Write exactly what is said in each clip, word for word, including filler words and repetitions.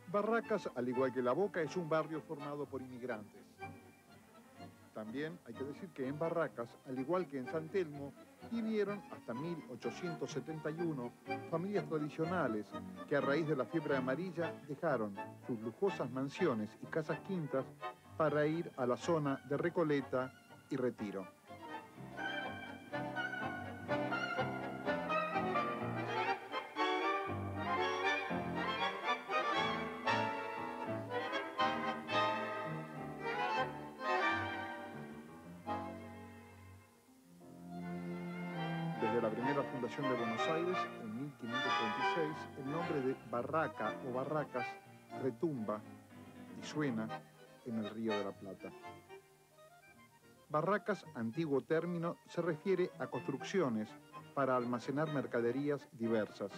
Barracas, al igual que La Boca, es un barrio formado por inmigrantes. También hay que decir que en Barracas, al igual que en San Telmo, vivieron hasta mil ochocientos setenta y uno familias tradicionales que a raíz de la fiebre amarilla dejaron sus lujosas mansiones y casas quintas para ir a la zona de Recoleta y Retiro. Desde la primera fundación de Buenos Aires, en mil quinientos treinta y seis, el nombre de Barraca o Barracas retumba y suena en el Río de la Plata. Barracas, antiguo término, se refiere a construcciones para almacenar mercaderías diversas.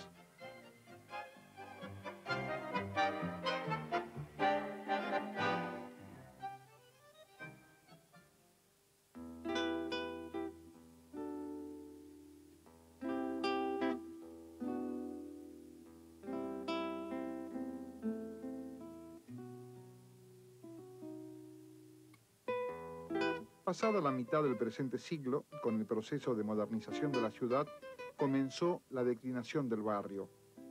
Pasada la mitad del presente siglo, con el proceso de modernización de la ciudad, comenzó la declinación del barrio.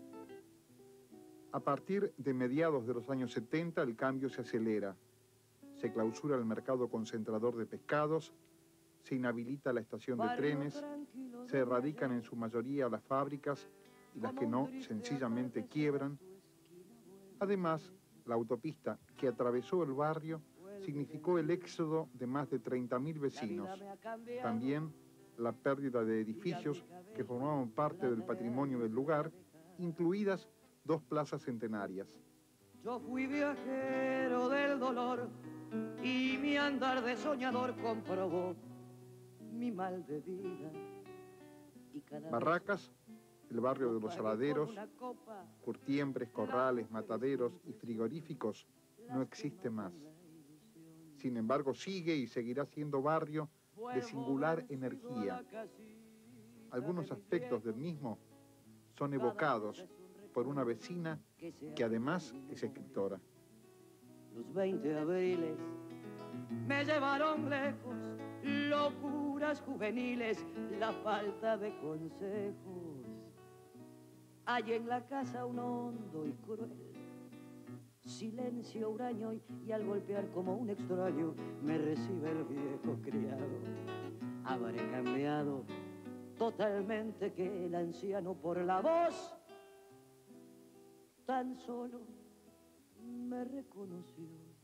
A partir de mediados de los años setenta, el cambio se acelera. Se clausura el mercado concentrador de pescados, se inhabilita la estación de trenes, se erradican en su mayoría las fábricas y las que no, sencillamente quiebran. Además, la autopista que atravesó el barrio significó el éxodo de más de treinta mil vecinos. También la pérdida de edificios que formaban parte del patrimonio del lugar, incluidas dos plazas centenarias. Yo fui viajero del dolor y mi andar de soñador comprobó mi mal de vida. Y cada Barracas, el barrio de los saladeros, curtiembres, corrales, mataderos y frigoríficos, no existe más. Sin embargo, sigue y seguirá siendo barrio de singular energía. Algunos aspectos del mismo son evocados por una vecina que además es escritora. Los veinte abriles me llevaron lejos, locuras juveniles, la falta de consejos. Hay en la casa un hondo y cruel silencio huraño y, y al golpear como un extraño me recibe el viejo criado. Habré cambiado totalmente que el anciano por la voz tan solo me reconoció.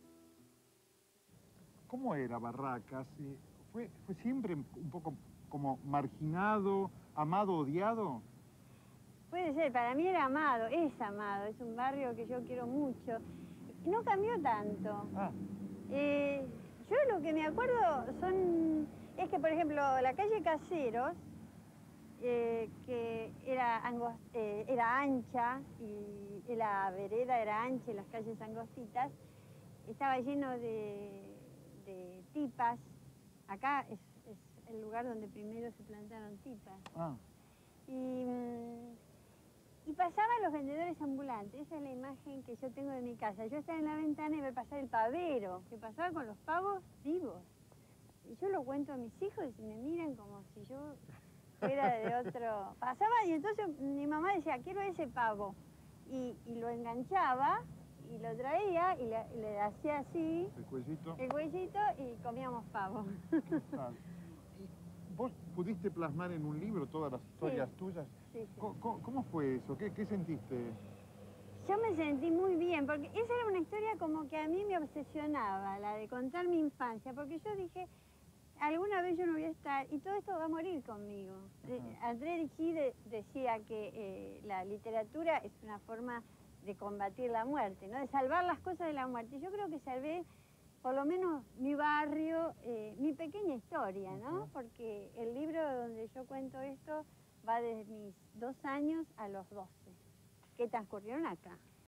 ¿Cómo era Barracas? ¿Fue, fue siempre un poco como marginado, amado, odiado? Puede ser, para mí era amado, es amado, es un barrio que yo quiero mucho. No cambió tanto. Ah. Eh, yo lo que me acuerdo son, es que, por ejemplo, la calle Caseros, eh, que era, angos, eh, era ancha y la vereda era ancha y las calles angostitas, estaba lleno de, de tipas. Acá es, es el lugar donde primero se plantaron tipas. Ah. Y... Y pasaban los vendedores ambulantes, esa es la imagen que yo tengo de mi casa. Yo estaba en la ventana y veo pasar el pavero, que pasaba con los pavos vivos. Y yo lo cuento a mis hijos y me miran como si yo fuera de otro... Pasaba y entonces mi mamá decía, quiero ese pavo. Y, y lo enganchaba y lo traía y le, y le hacía así... El cuellito. El cuellito y comíamos pavo. Ah. ¿Vos pudiste plasmar en un libro todas las historias Sí. tuyas? Sí, sí. ¿Cómo, ¿Cómo fue eso? ¿Qué, ¿Qué sentiste? Yo me sentí muy bien, porque esa era una historia como que a mí me obsesionaba, la de contar mi infancia, porque yo dije, alguna vez yo no voy a estar, y todo esto va a morir conmigo. Uh-huh. André Gide decía que eh, la literatura es una forma de combatir la muerte, ¿no? De salvar las cosas de la muerte. Yo creo que salvé, por lo menos, mi barrio, eh, mi pequeña historia, ¿no? Uh-huh. Porque el libro donde yo cuento esto va desde mis dos años a los doce, que transcurrieron acá.